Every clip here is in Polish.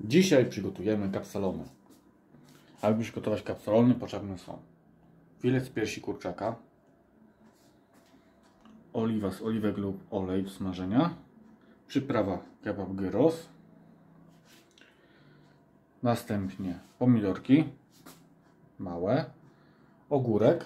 Dzisiaj przygotujemy kapsalony. Aby przygotować kapsalony, potrzebne są filet z piersi kurczaka, oliwa z oliwek lub olej do smażenia, przyprawa kebab gyros, następnie pomidorki małe, ogórek,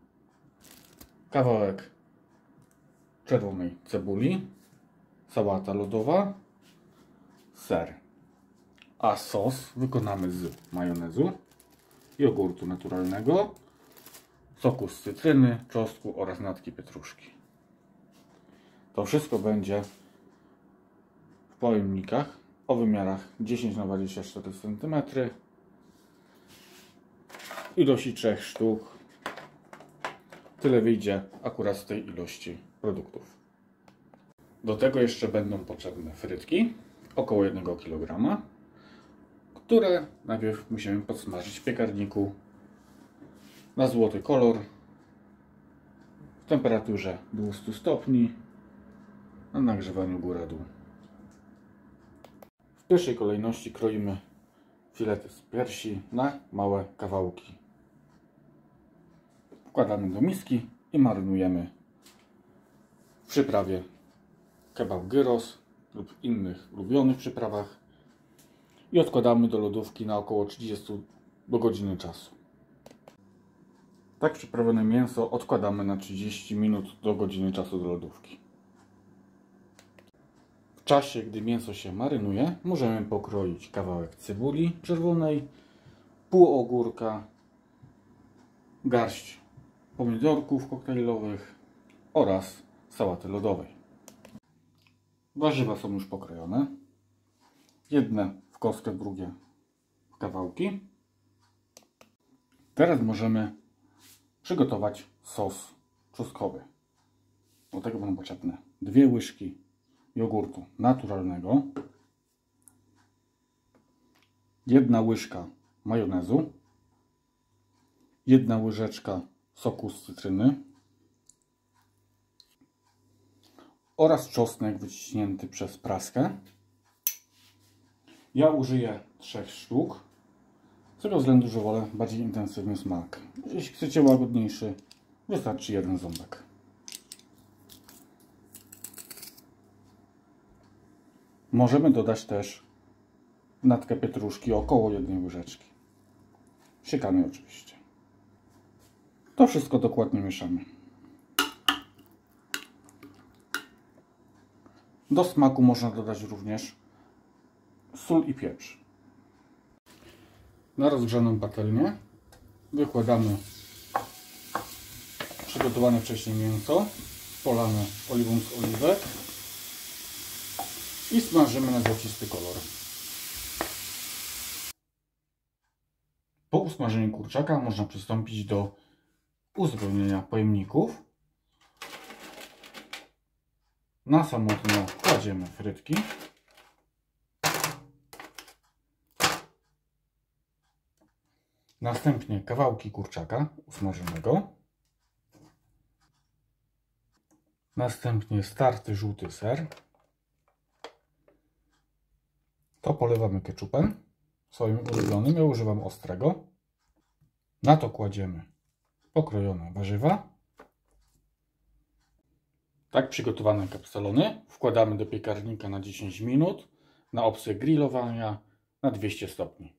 kawałek czerwonej cebuli, sałata lodowa, ser. A sos wykonamy z majonezu, jogurtu naturalnego, soku z cytryny, czosnku oraz natki pietruszki. To wszystko będzie w pojemnikach o wymiarach 10×24 cm, ilości 3 sztuk. Tyle wyjdzie akurat z tej ilości produktów. Do tego jeszcze będą potrzebne frytki, około 1 kg, które najpierw musimy podsmażyć w piekarniku na złoty kolor w temperaturze 200 stopni na nagrzewaniu góra-dół. W pierwszej kolejności kroimy filety z piersi na małe kawałki. Wkładamy do miski i marynujemy w przyprawie kebab gyros lub innych ulubionych przyprawach i odkładamy do lodówki na około 30 do godziny czasu. Tak przyprawione mięso odkładamy na 30 minut do godziny czasu do lodówki. W czasie, gdy mięso się marynuje, możemy pokroić kawałek cebuli czerwonej, pół ogórka, garść pomidorków koktajlowych oraz sałaty lodowej. Warzywa są już pokrojone. Jedne w kostkę, drugie w kawałki. Teraz możemy przygotować sos czosnkowy. Do tego będą potrzebne 2 łyżki jogurtu naturalnego, 1 łyżka majonezu, 1 łyżeczka soku z cytryny oraz czosnek wyciśnięty przez praskę. Ja użyję 3 sztuk, z tego względu, że wolę bardziej intensywny smak. Jeśli chcecie łagodniejszy, wystarczy 1 ząbek. Możemy dodać też natkę pietruszki, około 1 łyżeczki. Siekanej oczywiście. To wszystko dokładnie mieszamy. Do smaku można dodać również sól i pieprz. Na rozgrzaną patelnię wykładamy przygotowane wcześniej mięso, polane oliwą z oliwek i smażymy na złocisty kolor. Po usmażeniu kurczaka można przystąpić do uzupełnienia pojemników. Na samotno kładziemy frytki. Następnie kawałki kurczaka usmażonego. Następnie starty żółty ser. To polewamy ketchupem swoim ulubionym. Ja używam ostrego. Na to kładziemy pokrojone warzywa. Tak przygotowane kapsalony wkładamy do piekarnika na 10 minut na opcję grillowania na 200 stopni.